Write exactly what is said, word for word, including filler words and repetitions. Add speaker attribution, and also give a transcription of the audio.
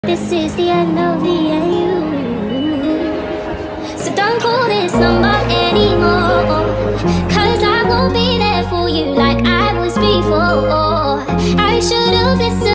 Speaker 1: This is the end of the A U, so don't call this number anymore, cause I won't be there for you like I was before. I should've listened.